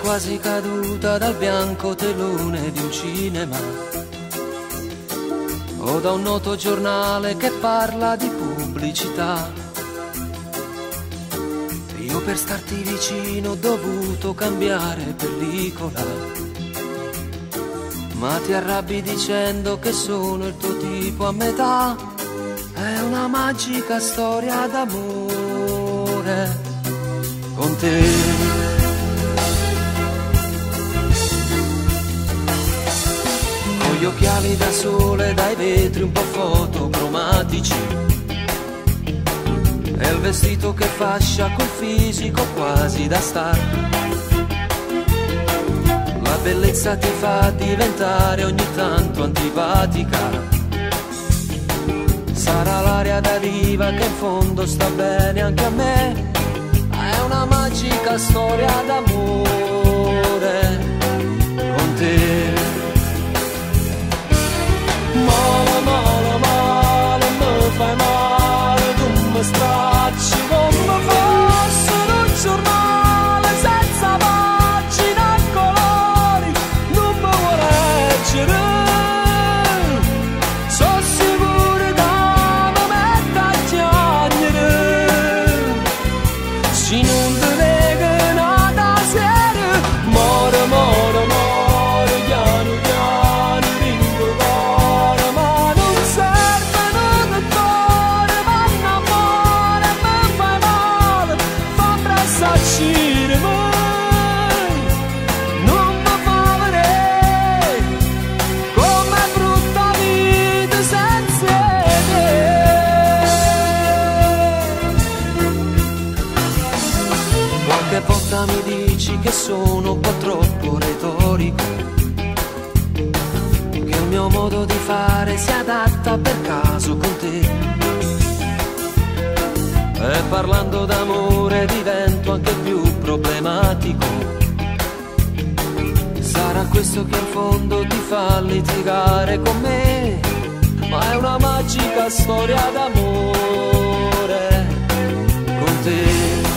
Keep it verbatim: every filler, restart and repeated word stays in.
quasi caduta dal bianco telone di un cinema o da un noto giornale che parla di pubblicità. Io per starti vicino ho dovuto cambiare pellicola, ma ti arrabbi dicendo che sono il tuo tipo a metà. È una magica storia d'amore con te. Con gli occhiali da sole, dai vetri un po' fotocromatici, e il vestito che fascia col fisico quasi da star. La bellezza ti fa diventare ogni tanto antipatica. Sarà l'aria da diva che in fondo sta bene anche a me. È una magica storia d'amore con te. Male, male, male, mi fai male, tu mi stracci come fosse un giornale senza pagina e colori. Non mi vuoi leggere, sono sicuro che mi mette a piangere. Se non ti leghi nata seria, muore, muore, muore, piano piano, ringo cuore, ma non serve un dottore, ma innamora e mi fai male, fa abbracciare mai, non mi fa vedere come brutta vita senza te. Qualche volta mi dici che sono un po' troppo retorico, che il mio modo di fare si adatta per caso con te. E parlando d'amore divento anche più problematico. Sarà questo che in fondo ti fa litigare con me, ma è una magica storia d'amore con te.